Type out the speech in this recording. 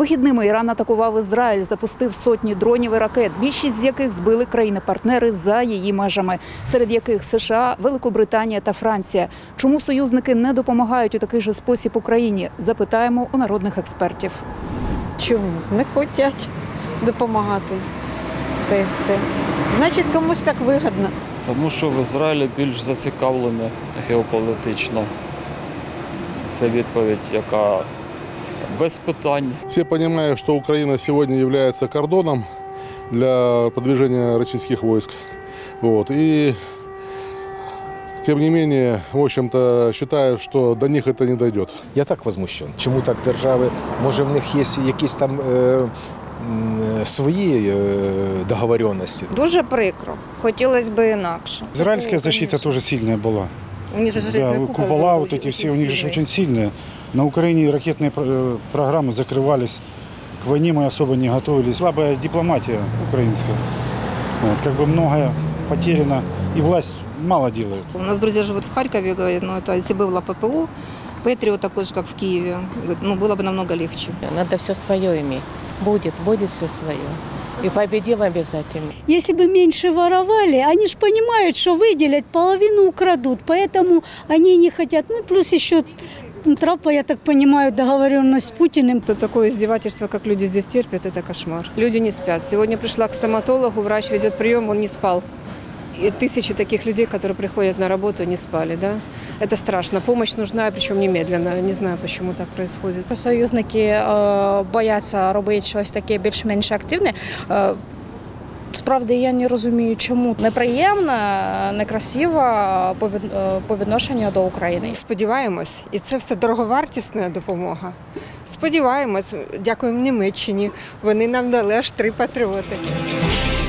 Вихідними Іран атакував Ізраїль, запустив сотні дронів і ракет, більшість з яких збили країни-партнери за її межами, серед яких США, Великобританія та Франція. Чому союзники не допомагають у такий же спосіб Україні? Запитаємо у народних експертів. Чому? Не хочуть допомагати. Та й все. Значить, комусь так вигідно. Тому що в Ізраїлі більш зацікавлені геополітично. Це відповідь, яка без питань. Все понимают, что Украина сегодня является кордоном для продвижения российских войск. И, тем не менее, в общем-то, считают, что до них это не дойдет. Я так возмущен. Чому так держави? Може, в них є якісь там свої договоренності? Дуже прикро. Хотілося б інакше. Израильская защита тоже сильная была. У них же железный купол. Купола вот эти все, у них же очень сильные. На Украине ракетные программы закрывались. К войне мы особо не готовились. Слабая дипломатия украинская. Как бы многое потеряно. И власть мало делает. У нас друзья живут в Харькове, говорят, это если бы было ППУ, Патриот такой же, как в Киеве, было бы намного легче. Надо все свое иметь. Будет все свое. И победим обязательно. Если бы меньше воровали, они же понимают, что выделят, половину украдут, поэтому они не хотят. Плюс еще Трампа, я так понимаю, договоренность с Путиным. То такое издевательство, как люди здесь терпят, это кошмар. Люди не спят. Сегодня пришла к стоматологу, врач ведет прием, он не спал. И тысячи таких людей, которые приходят на работу, не спали. Да? Это страшно. Помощь нужна, причем немедленно. Не знаю, почему так происходит. Союзники бояться робити щось таке більш-менш активне. Справді, я не розумію, чому. Неприємно, некрасиво по відношенню до України. Сподіваємось, і це все дороговартісна допомога. Сподіваємось, дякуємо Німеччині. Вони нам дали аж 3 патріоти.